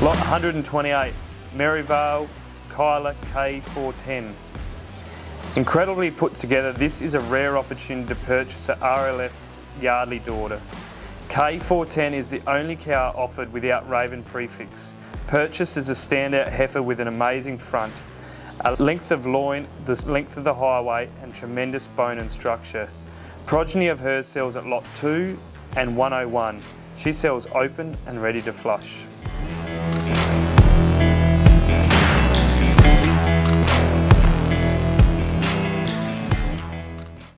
Lot 128, Merivale Kyla K410. Incredibly put together, this is a rare opportunity to purchase an RLF Yardley daughter. K410 is the only cow offered without Raven prefix. Purchased as a standout heifer with an amazing front, a length of loin, the length of the highway and tremendous bone and structure. Progeny of hers sells at lot 2 and 101. She sells open and ready to flush.